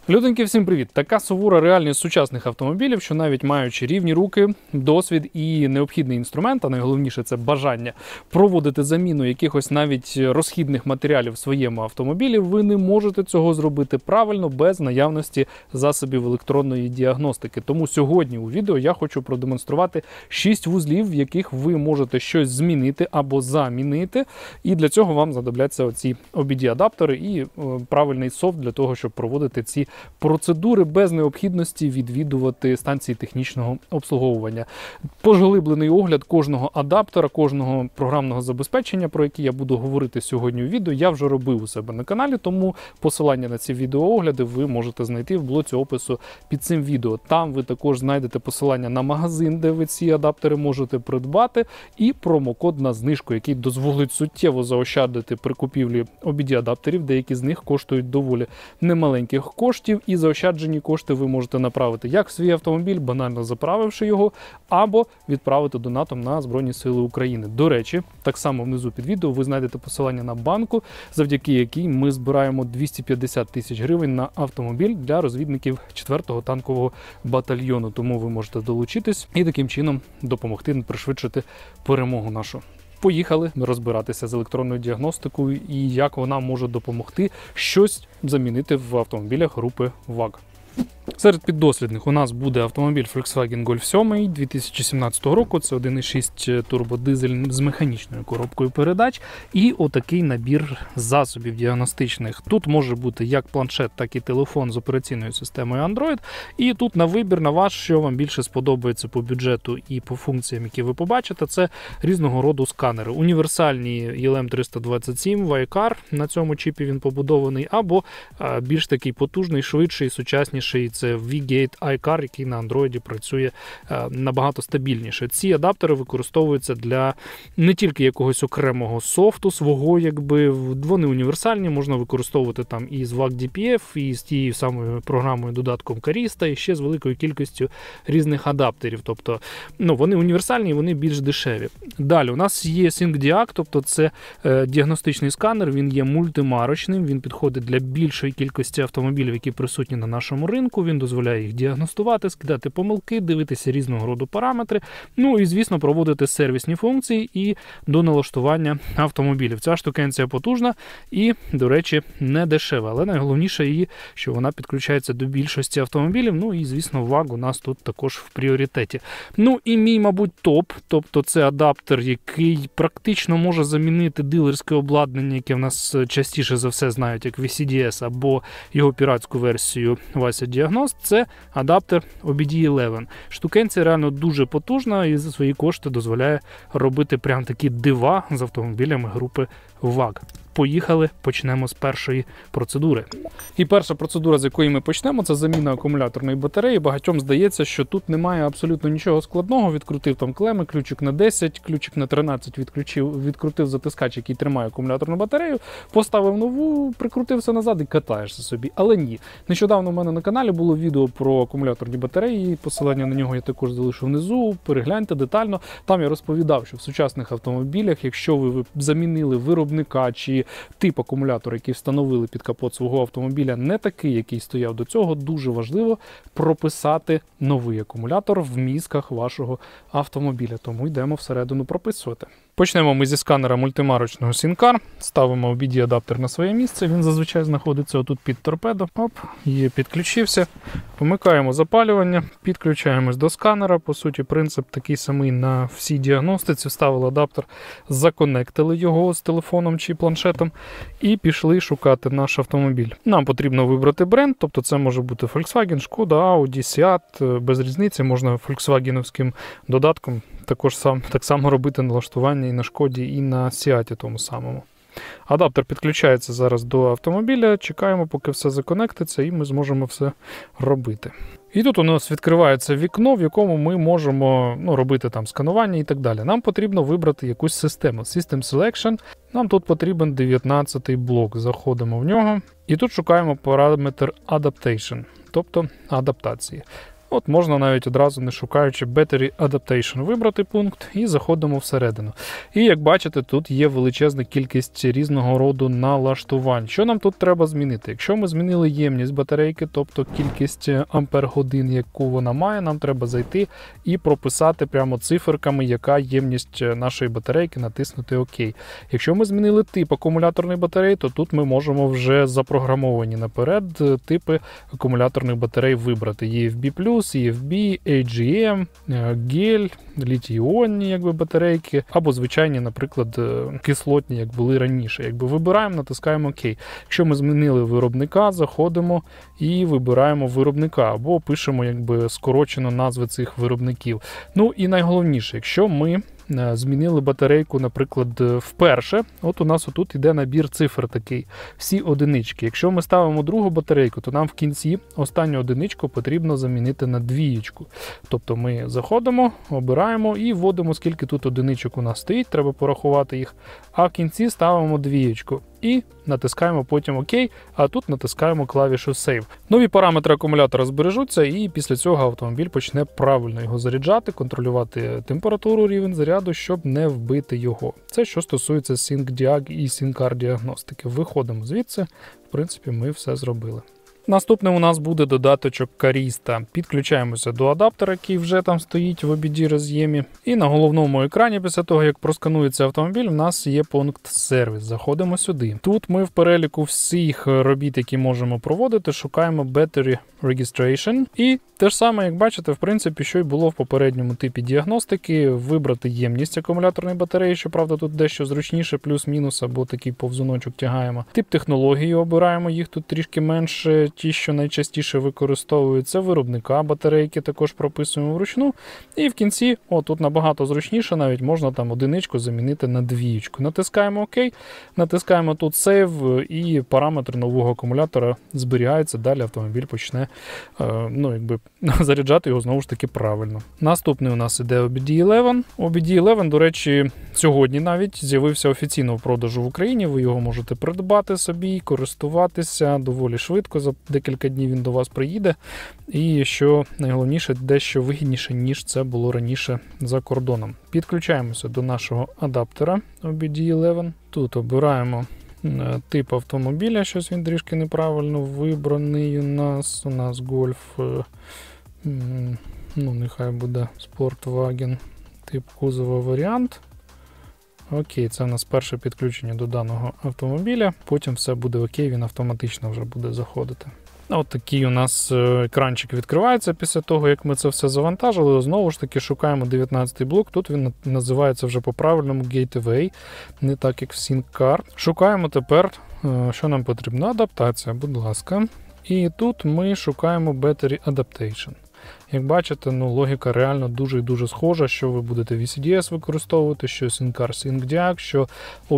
Люденьки, всім привіт! Така сувора реальність сучасних автомобілів, що навіть маючи рівні руки, досвід і необхідний інструмент, а найголовніше це бажання проводити заміну якихось навіть розхідних матеріалів в своєму автомобілі, ви не можете цього зробити правильно без наявності засобів електронної діагностики. Тому сьогодні у відео я хочу продемонструвати 6 вузлів, в яких ви можете щось змінити або замінити. І для цього вам знадобляться оці OBD-адаптери і правильний софт для того, щоб проводити ці процедури без необхідності відвідувати станції технічного обслуговування. Поглиблений огляд кожного адаптера, кожного програмного забезпечення, про які я буду говорити сьогодні у відео, я вже робив у себе на каналі, тому посилання на ці відеоогляди ви можете знайти в блоці опису під цим відео. Там ви також знайдете посилання на магазин, де ви ці адаптери можете придбати, і промокод на знижку, який дозволить суттєво заощадити при купівлі OBD-адаптерів. Деякі з них коштують доволі немаленьких коштів, і заощаджені кошти ви можете направити як в свій автомобіль, банально заправивши його, або відправити донатом на Збройні Сили України. До речі, так само внизу під відео ви знайдете посилання на банку, завдяки якій ми збираємо 250 тисяч гривень на автомобіль для розвідників 4-го танкового батальйону. Тому ви можете долучитись і таким чином допомогти пришвидшити перемогу нашу. Поїхали розбиратися з електронною діагностикою і як вона може допомогти щось замінити в автомобілях групи VAG. Серед піддослідних у нас буде автомобіль Volkswagen Golf 7 2017 року. Це 1.6 турбодизель з механічною коробкою передач і отакий набір засобів діагностичних. Тут може бути як планшет, так і телефон з операційною системою Android. І тут на вибір, на ваш, що вам більше сподобається по бюджету і по функціям, які ви побачите, це різного роду сканери. Універсальні ELM327 WiCar, на цьому чіпі він побудований, або більш такий потужний, швидший, сучасніший, це V-Gate iCar, який на Android працює набагато стабільніше. Ці адаптери використовуються для не тільки якогось окремого софту свого, вони універсальні, можна використовувати там і з VAG DPF, і з тією самою програмою, додатком Carista, і ще з великою кількістю різних адаптерів. Тобто, вони універсальні і вони більш дешеві. Далі у нас є SyncDiag, тобто це діагностичний сканер, він є мультимарочним, він підходить для більшої кількості автомобілів, які присутні на нашому ринку. Він дозволяє їх діагностувати, скидати помилки, дивитися різного роду параметри, і, звісно, проводити сервісні функції і до налаштування автомобілів. Ця штукенція потужна і, до речі, не дешева, але найголовніше її, що вона підключається до більшості автомобілів, і, звісно, VAG у нас тут також в пріоритеті. І мій, мабуть, топ, тобто це адаптер, який практично може замінити дилерське обладнання, яке в нас частіше за все знають як VCDS або його піратську версію Вася Діагност, це адаптер OBD11. Штукенція реально дуже потужна і за свої кошти дозволяє робити прям такі дива з автомобілями групи VAG. Поїхали, почнемо з першої процедури. І перша процедура, з якої ми почнемо, це заміна акумуляторної батареї. Багатьом здається, що тут немає абсолютно нічого складного. Відкрутив там клеми, ключик на 10, ключик на 13 відкрутив затискач, який тримає акумуляторну батарею, поставив нову, прикрутив все назад і катаєшся собі. Але ні. Нещодавно у мене на каналі було відео про акумуляторні батареї, посилання на нього я також залишу внизу, перегляньте детально. Там я розповідав, що в сучасних автомобілях, якщо ви замінили виробника чи тип акумулятора, який встановили під капот свого автомобіля, не такий, який стояв до цього, дуже важливо прописати новий акумулятор в мізках вашого автомобіля. Тому йдемо всередину прописувати. Почнемо ми зі сканера мультимарочного SyncCar. Ставимо OBD-адаптер на своє місце. Він зазвичай знаходиться отут під торпедо. Підключився. Помикаємо запалювання, підключаємось до сканера. По суті, принцип такий самий на всій діагностиці. Вставили адаптер, законектили його з телефоном чи планшетом і пішли шукати наш автомобіль. Нам потрібно вибрати бренд, тобто це може бути Volkswagen, Skoda, Audi, Seat, без різниці, можна фольксвагенівським додатком так само робити налаштування і на Шкоді, і на Сіаті тому самому. Адаптер підключається зараз до автомобіля, чекаємо, поки все законектиться, і ми зможемо все робити. І тут у нас відкривається вікно, в якому ми можемо робити там сканування і так далі. Нам потрібно вибрати якусь систему. System Selection. Нам тут потрібен 19-й блок. Заходимо в нього. І тут шукаємо параметр Adaptation, тобто адаптації. От можна навіть одразу, не шукаючи Battery Adaptation, вибрати пункт і заходимо всередину. І як бачите, тут є величезна кількість різного роду налаштувань. Що нам тут треба змінити? Якщо ми змінили ємність батарейки, тобто кількість ампер-годин, яку вона має, нам треба зайти і прописати прямо циферками, яка ємність нашої батарейки, натиснути ОК. Якщо ми змінили тип акумуляторної батареї, то тут ми можемо вже запрограмовані наперед типи акумуляторних батарей вибрати. EFB+, EFB, AGM, гель, літій-іонні батарейки, або звичайні, наприклад, кислотні, як були раніше. Вибираємо, натискаємо ОК. Якщо ми змінили виробника, заходимо і вибираємо виробника, або пишемо скорочено назви цих виробників. Ну і найголовніше, якщо ми змінили батарейку, наприклад, вперше, от у нас отут іде набір цифр такий, всі одинички. Якщо ми ставимо другу батарейку, то нам в кінці останню одиничку потрібно замінити на двієчку. Тобто ми заходимо, обираємо і вводимо, скільки тут одиничок у нас стоїть, треба порахувати їх, а в кінці ставимо двієчку. І натискаємо потім ОК, а тут натискаємо клавішу Save. Нові параметри акумулятора збережуться, і після цього автомобіль почне правильно його заряджати, контролювати температуру, рівень заряду, щоб не вбити його. Це що стосується SyncDiag і SyncCar діагностики. Виходимо звідси, в принципі, ми все зробили. Наступним у нас буде додаточок Carista. Підключаємося до адаптера, який вже там стоїть в OBD роз'ємі. І на головному екрані, після того, як просканується автомобіль, в нас є пункт сервіс. Заходимо сюди. Тут ми в переліку всіх робіт, які можемо проводити, шукаємо Battery Registration. І те ж саме, як бачите, в принципі, що й було в попередньому типі діагностики. Вибрати ємність акумуляторної батареї, щоправда, тут дещо зручніше, плюс-мінус, або такий повзуночок тягаємо. Тип технології обираємо, їх тут трішки менше. Ті, що найчастіше використовуються, виробника батарейки також прописуємо вручну. І в кінці, тут набагато зручніше, навіть можна там одиничку замінити на двієчку. Натискаємо ОК, натискаємо тут Save, і параметр нового акумулятора зберігається, далі автомобіль почне заряджати його знову ж таки правильно. Наступний у нас іде OBD11. OBD11, до речі, сьогодні навіть з'явився офіційно в продажу в Україні, ви його можете придбати собі, користуватися доволі швидко, за декілька днів він до вас приїде. І що найголовніше, дещо вигідніше, ніж це було раніше за кордоном. Підключаємося до нашого адаптера OBD11. Тут обираємо тип автомобіля, щось він трішки неправильно вибраний у нас. У нас Golf, нехай буде Sportwagen, тип кузова варіант. Окей, це у нас перше підключення до даного автомобіля, потім все буде окей, він автоматично вже буде заходити. От такий у нас екранчик відкривається після того, як ми це все завантажили. Знову ж таки шукаємо 19-й блок, тут він називається вже по-правильному Gateway, не так як в SyncCar. Шукаємо тепер, що нам потрібно, адаптація, будь ласка. І тут ми шукаємо Battery Adaptation. Як бачите, логіка реально дуже і дуже схожа, що ви будете VCDS використовувати, що SyncCar, SyncDiag, що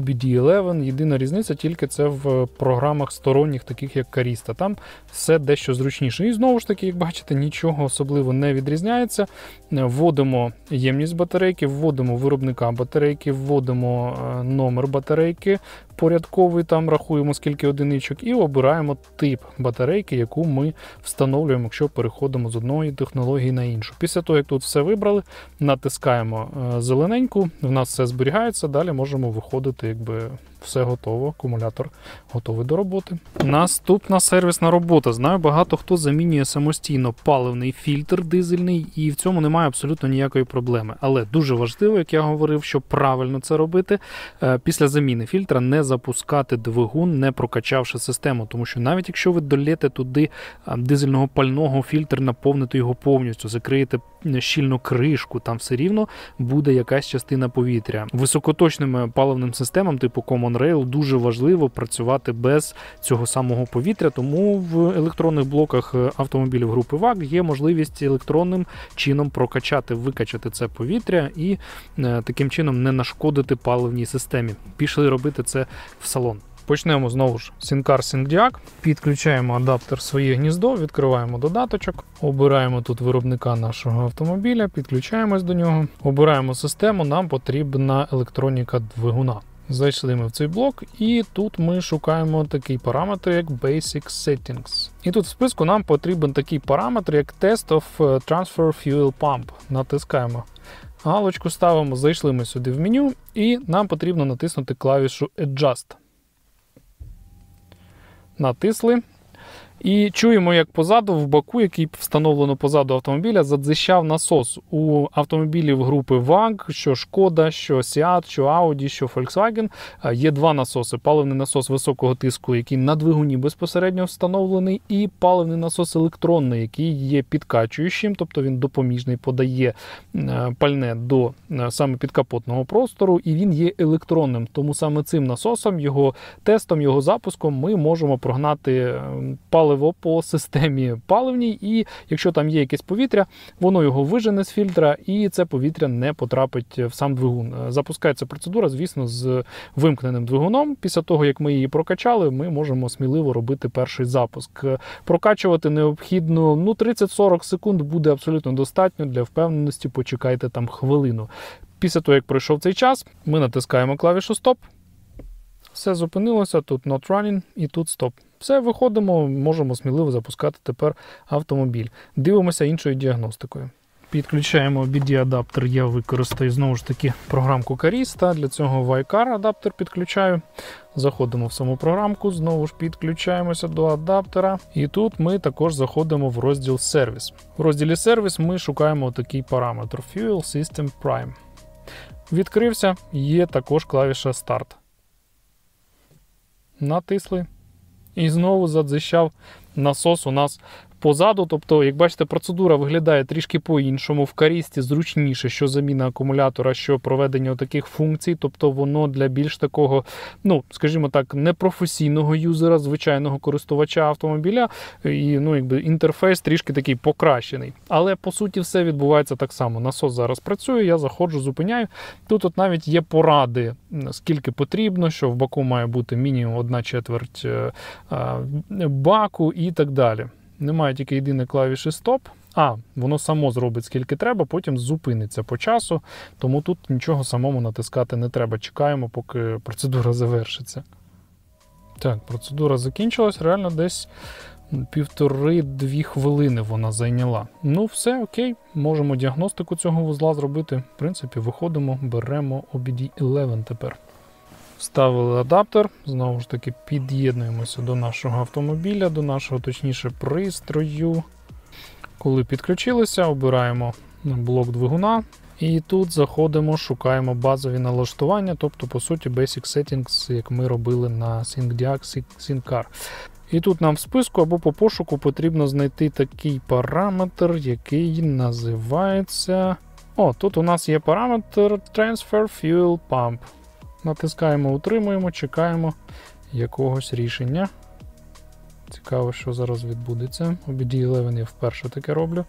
OBD11. Єдина різниця тільки це в програмах сторонніх, таких як Carista. Там все дещо зручніше. І знову ж таки, як бачите, нічого особливо не відрізняється. Вводимо ємність батарейки, вводимо виробника батарейки, вводимо номер батарейки порядковий, там рахуємо скільки одиничок, і обираємо тип батарейки, яку ми встановлюємо, якщо переходимо з одної технології на іншу. Після того, як тут все вибрали, натискаємо зелененьку, в нас все зберігається, далі можемо виходити, все готово, акумулятор готовий до роботи. Наступна сервісна робота. Знаю, багато хто замінює самостійно паливний фільтр дизельний, і в цьому немає абсолютно ніякої проблеми. Але дуже важливо, як я говорив, щоб правильно це робити, після заміни фільтра не запускати двигун, не прокачавши систему, тому що навіть якщо ви долєте туди дизельного пального, фільтр, наповните його повністю, закриєте щільно кришку, там все рівно буде якась частина повітря. Високоточним паливним системам типу Common Rail дуже важливо працювати без цього самого повітря, тому в електронних блоках автомобілів групи ВАГ є можливість електронним чином прокачати, викачати це повітря і таким чином не нашкодити паливній системі. Пішли робити це в салон. Почнемо знову ж SyncCar, SyncDiag, підключаємо адаптер в своє гніздо, відкриваємо додаточок, обираємо тут виробника нашого автомобіля, підключаємось до нього, обираємо систему, нам потрібна електроніка двигуна. Зайшли ми в цей блок, і тут ми шукаємо такий параметр, як Basic Settings. І тут в списку нам потрібен такий параметр, як Test of Transfer Fuel Pump. Натискаємо галочку, ставимо, зайшли ми сюди в меню, і нам потрібно натиснути клавішу Adjust. Натисли. І чуємо, як позаду, в баку, який встановлено позаду автомобіля, задзищав насос. У автомобілів групи VAG, що Шкода, що Seat, що Audi, що Volkswagen, є два насоси. Паливний насос високого тиску, який на двигуні безпосередньо встановлений, і паливний насос електронний, який є підкачуючим, тобто він допоміжний, подає пальне до саме підкапотного простору, і він є електронним. Тому саме цим насосом, його тестом, його запуском ми можемо прогнати паливо по системі паливній, і якщо там є якесь повітря, воно його вижене з фільтра, і це повітря не потрапить в сам двигун. Запускається процедура, звісно, з вимкненим двигуном. Після того, як ми її прокачали, ми можемо сміливо робити перший запуск. Прокачувати необхідно 30-40 секунд, буде абсолютно достатньо. Для впевненості почекайте там хвилину. Після того, як пройшов цей час, ми натискаємо клавішу «Стоп». Все зупинилося, тут «Not running» і тут «Стоп». Все, виходимо, можемо сміливо запускати тепер автомобіль. Дивимося іншою діагностикою. Підключаємо OBD-адаптер, я використаю знову ж таки програмку Carista, для цього YCar адаптер підключаю. Заходимо в саму програмку, знову ж підключаємося до адаптера. І тут ми також заходимо в розділ «Сервіс». В розділі «Сервіс» ми шукаємо такий параметр Fuel System Prime. Відкрився, є також клавіша «Старт». Натисли. І знову задзищав насос у нас позаду. Тобто, як бачите, процедура виглядає трішки по-іншому. В Карісті зручніше, що заміна акумулятора, що проведення таких функцій. Тобто воно для більш такого, скажімо так, непрофесійного юзера, звичайного користувача автомобіля. І інтерфейс трішки такий покращений. Але, по суті, все відбувається так само. Насос зараз працює, я заходжу, зупиняю. Тут навіть є поради, скільки потрібно, що в баку має бути мінімум 1/4 баку і так далі. Немає тільки єдиної клавіші «Стоп». Воно само зробить скільки треба, потім зупиниться по часу, тому тут нічого самому натискати не треба. Чекаємо, поки процедура завершиться. Так, процедура закінчилась, реально десь 1,5-2 хвилини вона зайняла. Все, окей, можемо діагностику цього вузла зробити. В принципі, виходимо, беремо OBD11 тепер. Вставили адаптер, знову ж таки під'єднуємося до нашого автомобіля, до нашого, точніше, пристрою. Коли підключилися, обираємо блок двигуна і тут заходимо, шукаємо базові налаштування, тобто, по суті, Basic Settings, як ми робили на SyncDiag, SyncCar. І тут нам в списку або по пошуку потрібно знайти такий параметр, який називається... Тут у нас є параметр Transfer Fuel Pump. Натискаємо, утримуємо, чекаємо якогось рішення. Цікаво, що зараз відбудеться. OBD11 я вперше таке роблю.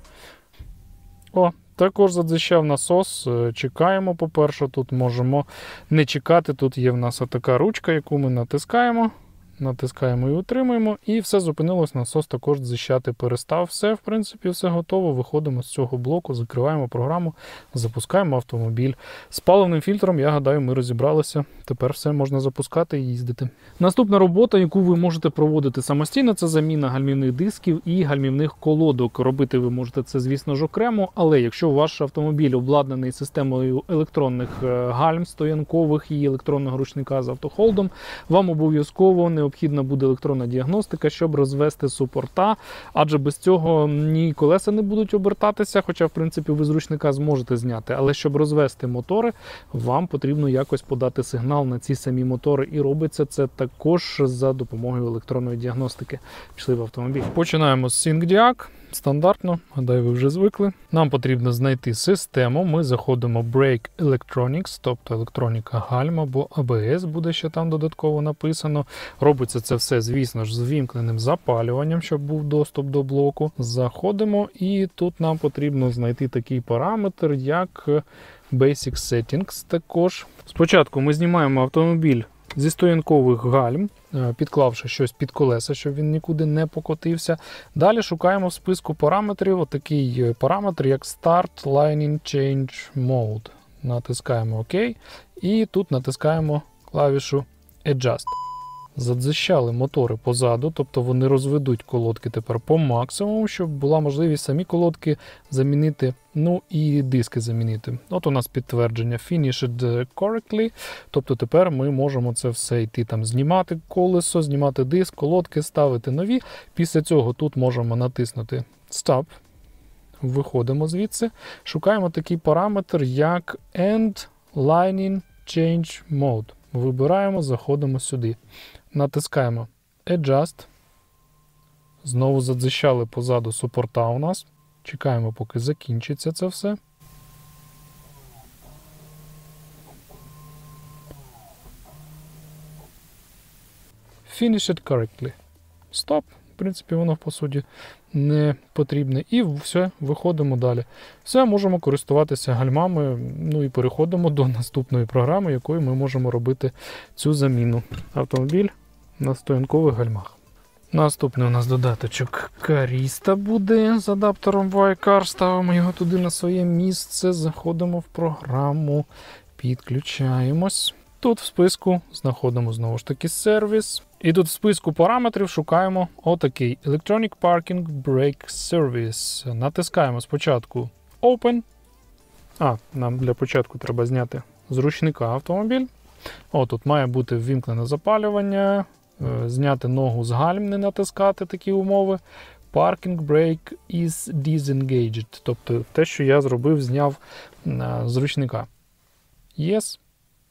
Також задзищав насос. Чекаємо, по-перше, тут можемо не чекати. Тут є в нас така ручка, яку ми натискаємо. Натискаємо і утримуємо. І все зупинилось, насос також дзищати перестав. Все, в принципі, все готово. Виходимо з цього блоку, закриваємо програму, запускаємо автомобіль. З паливним фільтром, я гадаю, ми розібралися. Тепер все можна запускати і їздити. Наступна робота, яку ви можете проводити самостійно, це заміна гальмівних дисків і гальмівних колодок. Робити ви можете це, звісно ж, окремо, але якщо ваш автомобіль обладнаний системою електронних гальм стоянкових і електронного ручника з автохолдом, вам обов'язково необхідна буде електронна діагностика, щоб розвести супорта, адже без цього ні колеса не будуть обертатися, хоча, в принципі, ви з ручника зможете зняти. Але щоб розвести мотори, вам потрібно якось подати сигнал на ці самі мотори. І робиться це також за допомогою електронної діагностики. Пішли в автомобіль. Починаємо з SyncDiag. Стандартно, гадаю, ви вже звикли. Нам потрібно знайти систему. Ми заходимо в Brake Electronics, тобто електроніка гальм або ABS буде ще там додатково написано. Робиться це все, звісно ж, з вімкненим запалюванням, щоб був доступ до блоку. Заходимо і тут нам потрібно знайти такий параметр, як Basic Settings також. Спочатку ми знімаємо автомобіль зі стоянкових гальм, підклавши щось під колеса, щоб він нікуди не покотився. Далі шукаємо в списку параметрів отакий параметр, як Start Lining Change Mode. Натискаємо ОК. І тут натискаємо клавішу Adjust. Задзищали мотори позаду, тобто вони розведуть колодки тепер по максимуму, щоб була можливість самі колодки замінити, ну і диски замінити. От у нас підтвердження Finished correctly, тобто тепер ми можемо це все йти там знімати колесо, знімати диск, колодки, ставити нові. Після цього тут можемо натиснути Stop, виходимо звідси, шукаємо такий параметр, як End Lining Change Mode. Вибираємо, заходимо сюди. Натискаємо Adjust. Знову задзищали позаду супорта у нас. Чекаємо, поки закінчиться це все. Finish it correctly. Stop. В принципі, воно, по суті, не потрібне. І все, виходимо далі. Все, можемо користуватися гальмами. Ну і переходимо до наступної програми, якою ми можемо робити цю заміну. Автомобіль на стоянкових гальмах. Наступний у нас додаточок Carista буде з адаптером Y-Car. Ставимо його туди на своє місце. Заходимо в програму, підключаємось. Тут в списку знаходимо знову ж таки сервіс. І тут в списку параметрів шукаємо отакий Electronic Parking Brake Service. Натискаємо спочатку Open. Нам для початку треба зняти з ручника автомобіль. Тут має бути ввімкнене запалювання. Зняти ногу з гальм, не натискати такі умови. Parking brake is disengaged. Тобто те, що я зробив, зняв з ручника. Yes.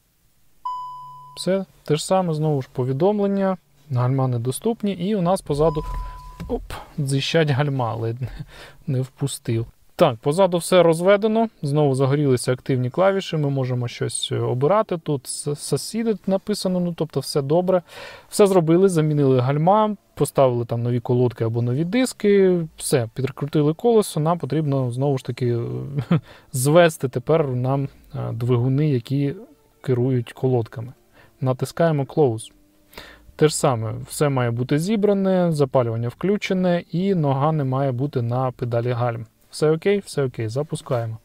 Все, те ж саме, знову ж повідомлення, гальма недоступні, і у нас позаду дзищать гальма, ледь не впустив. Так, позаду все розведено, знову загорілися активні клавіші, ми можемо щось обирати, тут Succeeded написано, ну тобто все добре. Все зробили, замінили гальма, поставили там нові колодки або нові диски, все, підкрутили колесо, нам потрібно знову ж таки звести тепер нам двигуни, які керують колодками. Натискаємо Close. Те ж саме, все має бути зібране, запалювання включене і нога не має бути на педалі гальм. Все окей? Все окей. Запускаємо.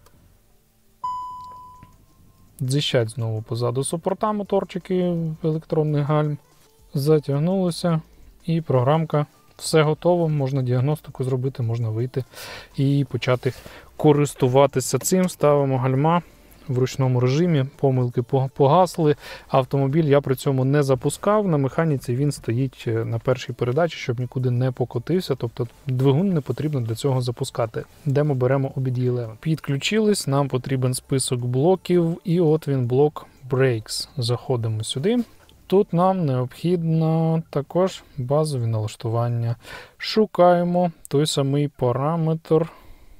Дзищать знову позаду супорта моторчики електронних гальм. Затягнулося і програмка. Все готово, можна діагностику зробити, можна вийти і почати користуватися цим. Ставимо гальма в ручному режимі, помилки погасли. Автомобіль я при цьому не запускав, на механіці він стоїть на першій передачі, щоб нікуди не покотився, тобто двигун не потрібно для цього запускати. Де ми беремо OBD11. Підключились, нам потрібен список блоків, і от він блок Brakes. Заходимо сюди. Тут нам необхідно також базові налаштування. Шукаємо той самий параметр.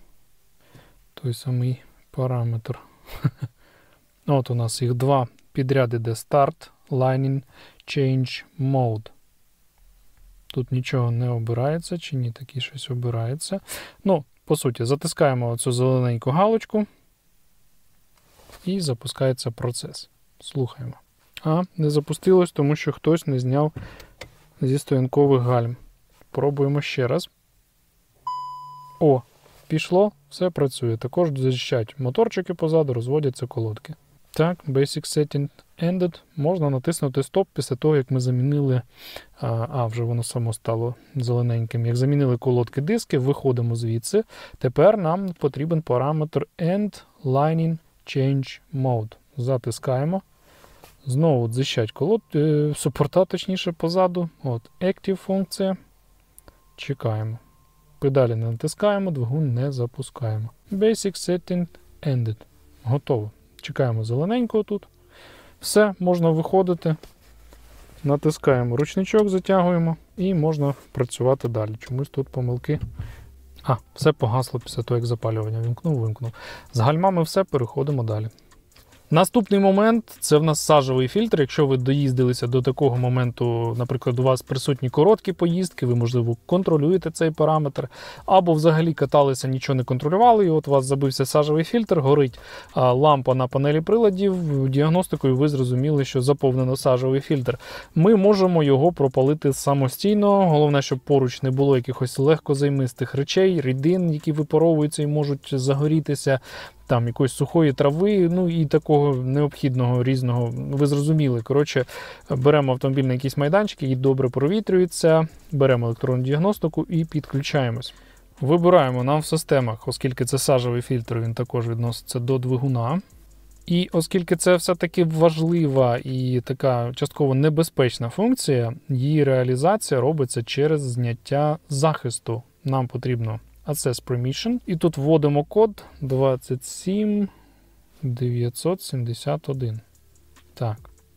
От у нас їх два підряд іде Start, Lining, Change Mode. Тут нічого не обирається, чи ні, такі щось обирається. Ну, по суті, затискаємо оцю зелененьку галочку і запускається процес. Слухаємо. Не запустилось, тому що хтось не зняв зі стоянкових гальм. Пробуємо ще раз. Пішло, все працює. Також защищать моторчики позаду, розводяться колодки. Так, Basic Setting Ended. Можна натиснути стоп після того, як ми замінили, вже воно само стало зелененьким. Як замінили колодки диски, виходимо звідси. Тепер нам потрібен параметр End Lining Change Mode. Затискаємо. Знову дзищать супорта, точніше, позаду. Active функція. Чекаємо. Педалі не натискаємо, двигун не запускаємо. Basic Setting Ended. Готово. Чекаємо зелененького тут. Все, можна виходити. Натискаємо ручничок, затягуємо і можна працювати далі. Чомусь тут помилки. Все погасло після того, як запалювання вимкнув. З гальмами все, переходимо далі. Наступний момент – це в нас сажовий фільтр. Якщо ви доїздилися до такого моменту, наприклад, у вас присутні короткі поїздки, ви, можливо, контролюєте цей параметр, або взагалі каталися, нічого не контролювали, і от у вас забився сажовий фільтр, горить лампа на панелі приладів, діагностикою ви зрозуміли, що заповнено сажовий фільтр. Ми можемо його пропалити самостійно, головне, щоб поруч не було якихось легкозаймистих речей, рідин, які випаровуються і можуть загорітися. там якоїсь сухої трави, ну і такого необхідного різного, ви зрозуміли. Коротше, беремо автомобіль на якийсь майданчик, який добре провітрюється, беремо електронну діагностику і підключаємось. Вибираємо нам в системах, оскільки це сажовий фільтр, він також відноситься до двигуна. І оскільки це все-таки важлива і така частково небезпечна функція, її реалізація робиться через зняття захисту. Нам потрібно Access Permission. І тут вводимо код 27971. Так.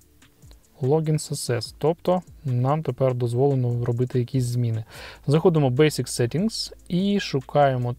Login Success. Тобто нам тепер дозволено робити якісь зміни. Заходимо в Basic Settings і шукаємо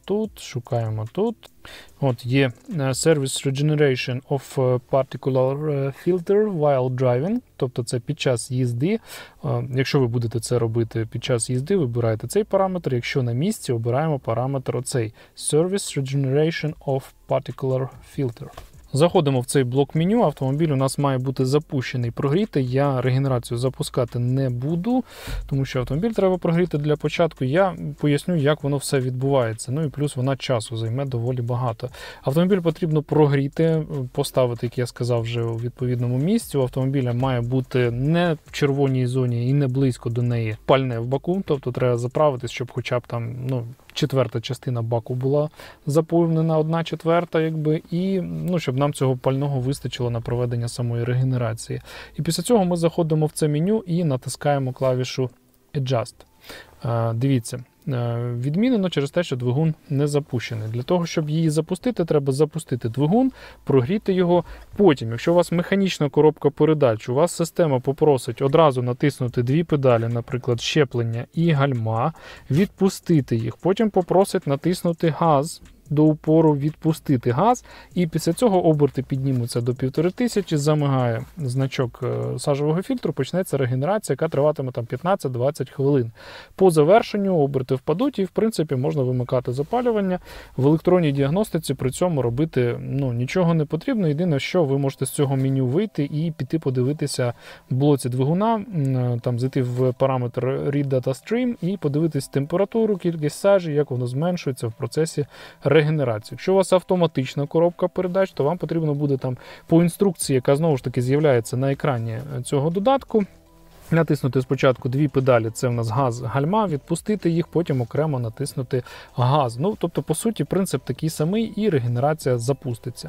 тут. От є Service Regeneration of Particular Filter while driving. Тобто це під час їзди. Якщо ви будете це робити під час їзди, вибираєте цей параметр. Якщо на місці, обираємо параметр оцей Service Regeneration of Particular Filter. Заходимо в цей блок меню, автомобіль у нас має бути запущений, прогрітий. Я регенерацію запускати не буду, тому що автомобіль треба прогріти для початку. Я поясню, як воно все відбувається. Ну і плюс вона часу займе доволі багато. Автомобіль потрібно прогріти, поставити, як я сказав, вже у відповідному місці. У автомобіля має бути не в червоній зоні і не близько до неї пальне в баку, тобто треба заправитись, щоб хоча б там, четверта частина баку була заповнена, 1/4, якби, і щоб нам цього пального вистачило на проведення самої регенерації. І після цього ми заходимо в це меню і натискаємо клавішу Adjust. Дивіться, відмінено через те, що двигун не запущений. Для того, щоб її запустити, треба запустити двигун, прогріти його. Потім, якщо у вас механічна коробка передач, у вас система попросить одразу натиснути дві педалі, наприклад, щеплення і гальма, відпустити їх. Потім попросить натиснути газ, до упору відпустити газ, і після цього оберти піднімуться до 1500, замигає значок сажового фільтру, почнеться регенерація, яка триватиме там 15-20 хвилин. По завершенню оберти впадуть і, в принципі, можна вимикати запалювання. В електронній діагностиці при цьому робити нічого не потрібно. Єдине, що ви можете з цього меню вийти і піти подивитися в блоці двигуна, там зайти в параметр Read Data Stream і подивитись температуру, кількість сажі, як воно зменшується в процесі регенерації. Якщо у вас автоматична коробка передач, то вам потрібно буде там по інструкції, яка знову ж таки з'являється на екрані цього додатку, натиснути спочатку дві педалі, це в нас газ, гальма, відпустити їх, потім окремо натиснути газ. Тобто, по суті, принцип такий самий і регенерація запуститься.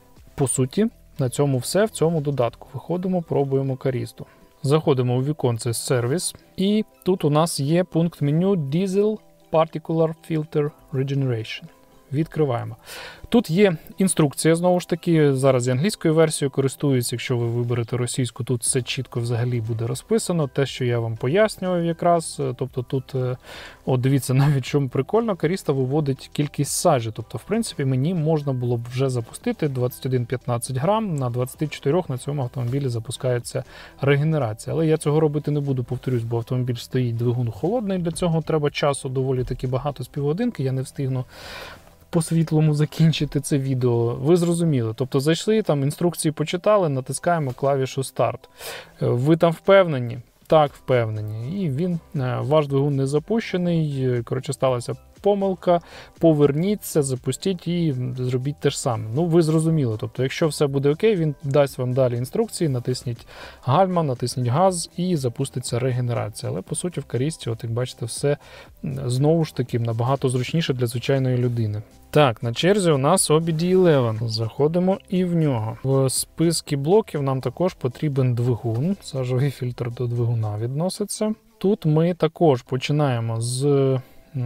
По суті, на цьому все в цьому додатку. Виходимо, пробуємо Карісту. Заходимо у віконце Service і тут у нас є пункт меню Diesel Particular Filter Regeneration. Відкриваємо. Тут є інструкція, знову ж таки, зараз я англійською версією користуюсь, якщо ви виберете російську, тут все чітко взагалі буде розписано, те, що я вам пояснював якраз, тобто тут, дивіться, навіть що прикольно, Каріста виводить кількість сажі, тобто, в принципі, мені можна було б вже запустити 21-15 грам, на 24 на цьому автомобілі запускається регенерація, але я цього робити не буду, повторюсь, бо автомобіль стоїть, двигун холодний, для цього треба часу доволі таки багато, з півгодинки, я не встигну по-світлому закінчити це відео. Ви зрозуміли. Тобто зайшли, там інструкції почитали, натискаємо клавішу Старт. Ви там впевнені? Так, впевнені. І ваш двигун не запущений, коротше, сталася помилка, поверніться, запустіть і зробіть те ж саме. Ви зрозуміли. Тобто, якщо все буде окей, він дасть вам далі інструкції, натисніть гальма, натисніть газ і запуститься регенерація. Але, по суті, в Карісті, як бачите, все знову ж таки набагато зручніше для звичайної людини. Так, на черзі у нас OBD11. Заходимо і в нього. В списку блоків нам також потрібен двигун. Сажовий фільтр до двигуна відноситься. Тут ми також починаємо з,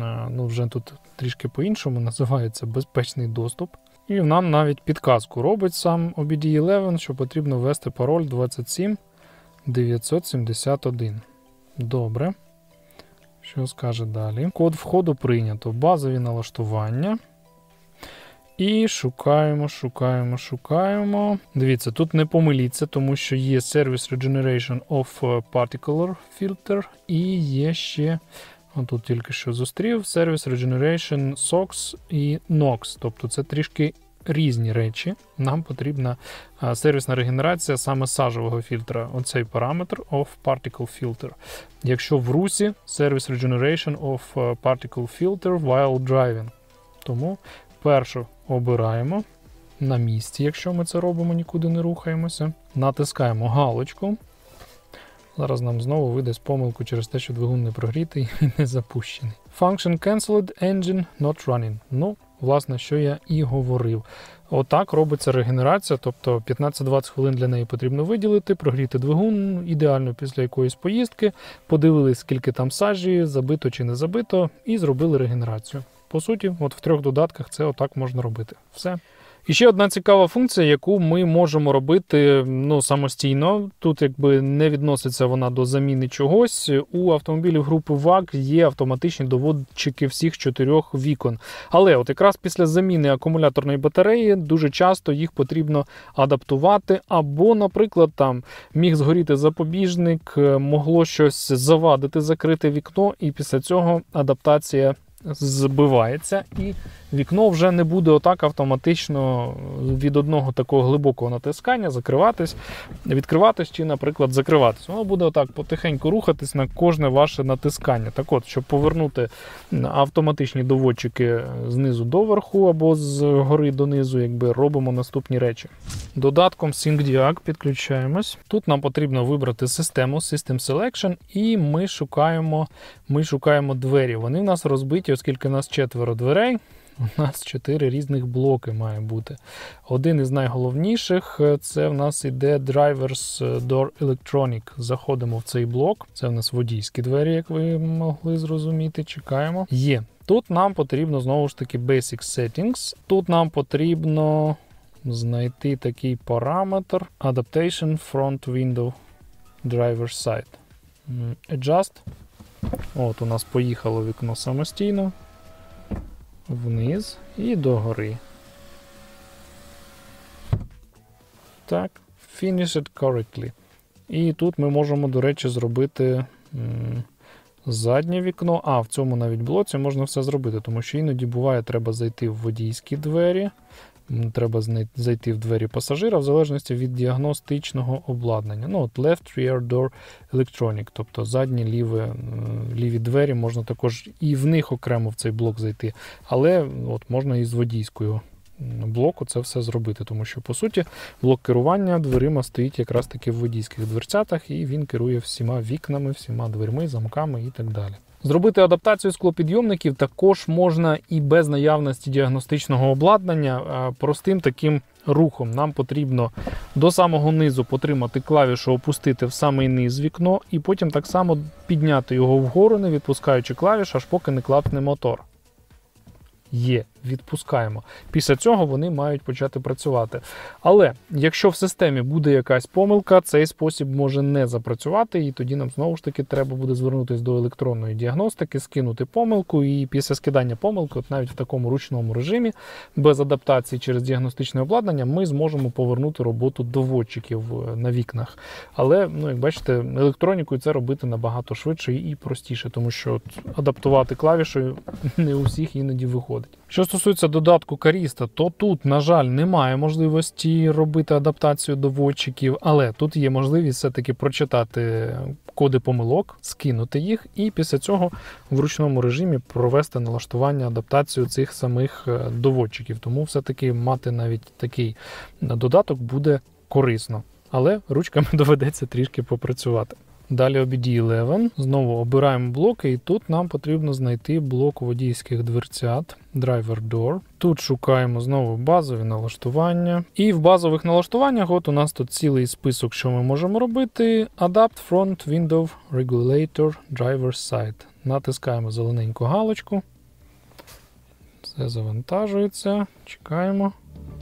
вже тут трішки по-іншому, називається безпечний доступ. І нам навіть підказку робить сам OBD11, що потрібно ввести пароль 27971. Добре. Що скаже далі? Код входу прийнято. Базові налаштування. І шукаємо. Дивіться, тут не помиліться, тому що є Service Regeneration of Particular Filter і є ще, тут тільки що зустрів, Service Regeneration SOX і NOx. Тобто це трішки різні речі. Нам потрібна сервісна регенерація саме сажового фільтра. Оцей параметр of Particle Filter. Якщо в русі Service Regeneration of Particle Filter while driving. Тому першу обираємо, на місці, якщо ми це робимо, нікуди не рухаємося. Натискаємо галочку. Зараз нам знову видасть помилку через те, що двигун не прогрітий і не запущений. Function cancelled, engine not running. Ну, власне, що я і говорив. Отак робиться регенерація, тобто 15-20 хвилин для неї потрібно виділити, прогріти двигун, ідеально після якоїсь поїздки, подивились, скільки там сажі, забито чи не забито, і зробили регенерацію. По суті, от в 3 додатках це отак можна робити. Все. І ще одна цікава функція, яку ми можемо робити самостійно. Тут якби не відноситься вона до заміни чогось. У автомобілів групи ВАГ є автоматичні доводчики всіх 4 вікон. Але от якраз після заміни акумуляторної батареї дуже часто їх потрібно адаптувати. Або, наприклад, там міг згоріти запобіжник, могло щось завадити, закрити вікно, і після цього адаптація збивається, і вікно вже не буде отак автоматично від одного такого глибокого натискання закриватись, відкриватись чи, наприклад, закриватись. Воно буде отак потихеньку рухатись на кожне ваше натискання. Так от, щоб повернути автоматичні доводчики знизу до верху або з гори донизу, якби робимо наступні речі. Додатком SyncDiag підключаємось. Тут нам потрібно вибрати систему System Selection, і ми шукаємо двері. Вони в нас розбиті, оскільки у нас 4 дверей. У нас 4 різних блоки має бути. Один із найголовніших – це в нас іде Driver's Door Electronic. Заходимо в цей блок. Це в нас водійські двері, як ви могли зрозуміти. Чекаємо. Є. Тут нам потрібно, знову ж таки, Basic Settings. Тут нам потрібно знайти такий параметр Adaptation Front Window Driver's Side. Adjust. От у нас поїхало вікно самостійно. Вниз і догори. Так, finish it correctly. І тут ми можемо, до речі, зробити заднє вікно. В цьому навіть блоці можна все зробити, тому що іноді буває, треба зайти в водійські двері, треба зайти в двері пасажира, в залежності від діагностичного обладнання. Left rear door electronic, тобто задні ліві двері, можна також і в них окремо в цей блок зайти. Але можна і з водійського блоку це все зробити, тому що, по суті, блок керування дверима стоїть якраз таки в водійських дверцятах, і він керує всіма вікнами, всіма дверми, замками і так далі. Зробити адаптацію склопідйомників також можна і без наявності діагностичного обладнання простим таким рухом. Нам потрібно до самого низу потримати клавішу, опустити в самий низ вікно і потім так само підняти його вгору, не відпускаючи клавіш, аж поки не клапне мотор. Є, відпускаємо. Після цього вони мають почати працювати. Але якщо в системі буде якась помилка, цей спосіб може не запрацювати, і тоді нам знову ж таки треба буде звернутися до електронної діагностики, скинути помилку, і після скидання помилки, навіть в такому ручному режимі, без адаптації через діагностичне обладнання, ми зможемо повернути роботу доводчиків на вікнах. Але, як бачите, електронікою це робити набагато швидше і простіше, тому що адаптувати клавішою не у всіх іноді виходить. Що стосується додатку Каріста, то тут, на жаль, немає можливості робити адаптацію доводчиків, але тут є можливість все-таки прочитати коди помилок, скинути їх і після цього в ручному режимі провести налаштування, адаптацію цих самих доводчиків. Тому все-таки мати навіть такий додаток буде корисно. Але ручками доведеться трішки попрацювати. Далі OBD11. Знову обираємо блоки, і тут нам потрібно знайти блок водійських дверцят Driver Door. Тут шукаємо знову базові налаштування. І в базових налаштуваннях у нас тут цілий список, що ми можемо робити. Adapt Front Window Regulator Driver's Side. Натискаємо зелененьку галочку. Все завантажується. Чекаємо.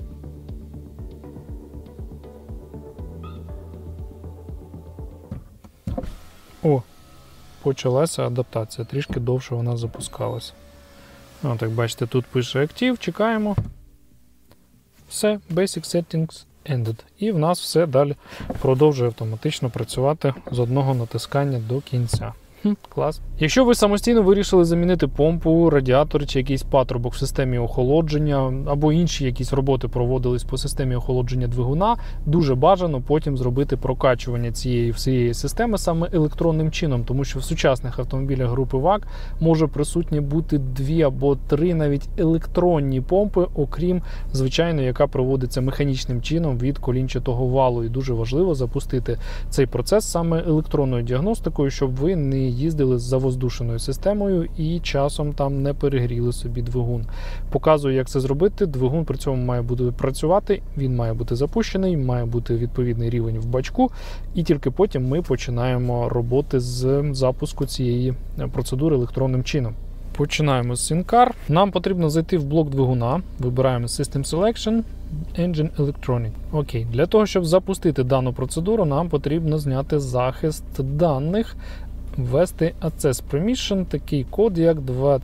Почалася адаптація. Трішки довше вона запускалася. Так, бачите, тут пише Active, чекаємо. Все, Basic Settings Ended. І в нас все далі продовжує автоматично працювати з одного натискання до кінця. Клас. Якщо ви самостійно вирішили замінити помпу, радіатор чи якийсь патрубок в системі охолодження, або інші якісь роботи проводились по системі охолодження двигуна, дуже бажано потім зробити прокачування цієї всієї системи саме електронним чином, тому що в сучасних автомобілях групи ВАГ може присутні бути 2 або 3 навіть електронні помпи, окрім, звичайно, яка проводиться механічним чином від колінчатого валу. І дуже важливо запустити цей процес саме електронною діагностикою, щоб ви не їздили з завоздушеною системою і часом там не перегріли собі двигун. Показую, як це зробити. Двигун при цьому має бути працювати, він має бути запущений, має бути відповідний рівень в бачку, і тільки потім ми починаємо роботи з запуску цієї процедури електронним чином. Починаємо з SYNCAR. Нам потрібно зайти в блок двигуна, вибираємо System Selection, Engine Electronic. Окей, для того, щоб запустити дану процедуру, нам потрібно зняти захист даних, ввести Access Permission, такий код як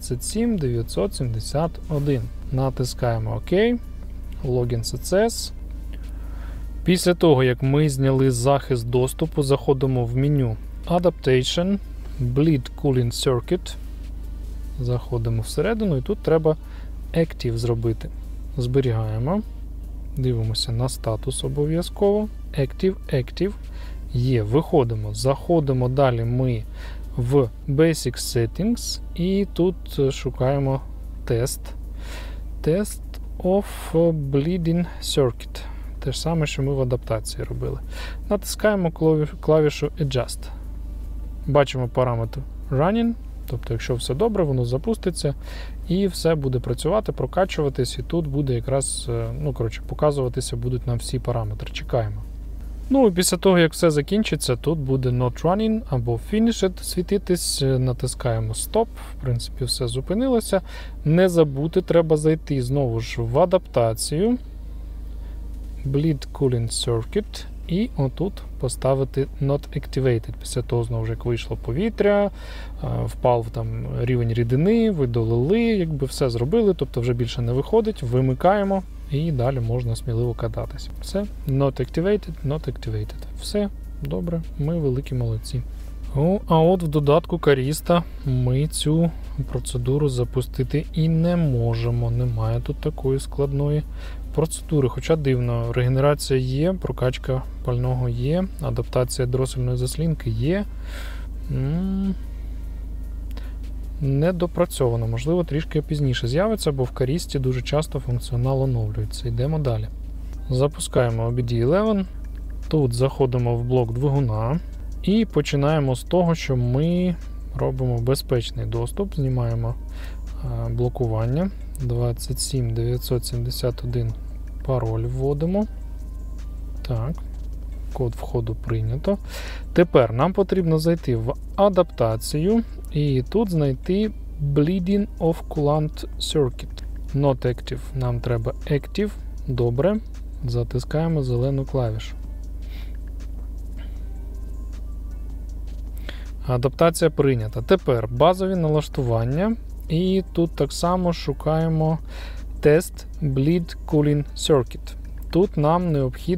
27971. Натискаємо ОК, Login Success. Після того, як ми зняли захист доступу, заходимо в меню Adaptation, Bleed Cooling Circuit. Заходимо всередину і тут треба Active зробити. Зберігаємо. Дивимося на статус обов'язково. Active. Є. Виходимо. Заходимо далі ми в Basic Settings і тут шукаємо Test. Test of Bleeding Circuit. Те ж саме, що ми в адаптації робили. Натискаємо клавішу Adjust. Бачимо параметр Running. Тобто, якщо все добре, воно запуститься і все буде працювати, прокачуватись, і тут буде якраз, показуватися будуть нам всі параметри. Чекаємо. Ну і після того, як все закінчиться, тут буде Not Running або Finished світитись, натискаємо Stop, в принципі, все зупинилося. Не забути, треба зайти знову ж в адаптацію, Bleed Cooling Circuit, і отут поставити Not Activated. Після того, знову ж, як вийшло повітря, впав там рівень рідини, ви долили, якби все зробили, тобто вже більше не виходить, вимикаємо і далі можна сміливо кататись. Все, Not Activated. Все, добре, ми великі молодці. А от в додатку Каріста ми цю процедуру запустити і не можемо. Немає тут такої складної процедури. Хоча дивно, регенерація є, прокачка пального є, адаптація дросельної заслінки є. Недопрацьовано. Можливо, трішки пізніше з'явиться, бо в Карісті дуже часто функціонал оновлюється. Йдемо далі. Запускаємо OBD11. Тут заходимо в блок двигуна. І починаємо з того, що ми робимо безпечний доступ, знімаємо блокування, 27971 пароль вводимо. Так, код входу прийнято. Тепер нам потрібно зайти в адаптацію і тут знайти Bleeding of Coolant Circuit. Not Active. Нам треба Active. Добре. Затискаємо зелену клавішу. Адаптація прийнята. Тепер базові налаштування. І тут так само шукаємо Test Bleed Cooling Circuit. Тут нам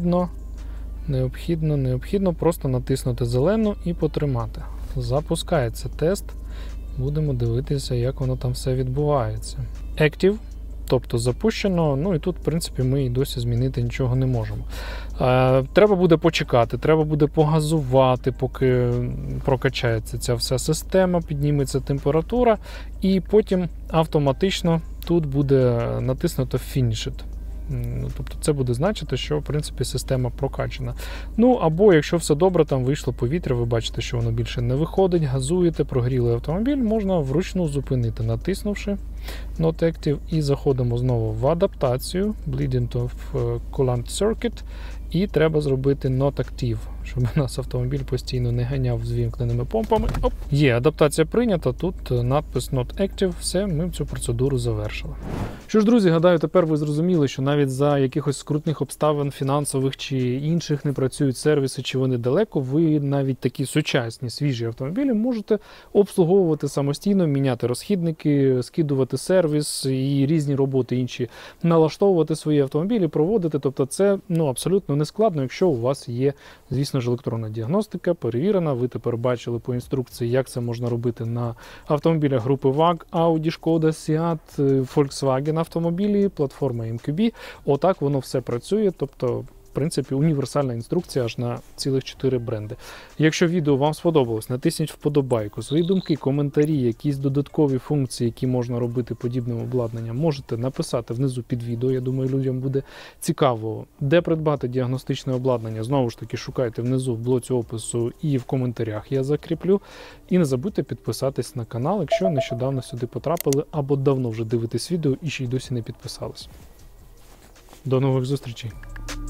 необхідно просто натиснути зелену і потримати. Запускається тест. Будемо дивитися, як воно там все відбувається. Active. Тобто запущено, ну і тут, в принципі, ми і досі змінити нічого не можемо. Треба буде почекати, треба буде погазувати, поки прокачається ця вся система, підніметься температура, і потім автоматично тут буде натиснуто Finished. Тобто це буде значити, що, в принципі, система прокачана. Ну, або, якщо все добре, там вийшло повітря, ви бачите, що воно більше не виходить, газуєте, прогріли автомобіль, можна вручну зупинити, натиснувши Not Active, і заходимо знову в адаптацію, Bleeding of Coolant Circuit, і треба зробити Not Active, щоб у нас автомобіль постійно не ганяв з вімкненими помпами. Оп! Є, адаптація прийнята, тут надпис Not Active, все, ми цю процедуру завершили. Що ж, друзі, гадаю, тепер ви зрозуміли, що навіть за якихось скрутних обставин фінансових чи інших не працюють сервіси, чи вони далеко, ви навіть такі сучасні, свіжі автомобілі можете обслуговувати самостійно, міняти розхідники, скидувати сервіс і різні роботи інші, налаштовувати свої автомобілі, проводити. Тобто це абсолютно не складно, якщо у вас є, звісно ж, електронна діагностика, перевірена. Ви тепер бачили по інструкції, як це можна робити на автомобілях групи VAG, Audi, Шкода, Seat, Volkswagen автомобілі, платформа MQB. Отак воно все працює, тобто в принципі, універсальна інструкція аж на цілих 4 бренди. Якщо відео вам сподобалось, натисніть вподобайку. Свої думки, коментарі, якісь додаткові функції, які можна робити подібним обладнанням, можете написати внизу під відео. Я думаю, людям буде цікаво, де придбати діагностичне обладнання. Знову ж таки, шукайте внизу в блоці опису і в коментарях я закріплю. І не забудьте підписатись на канал, якщо нещодавно сюди потрапили або давно вже дивитесь відео і ще й досі не підписались. До нових зустрічей!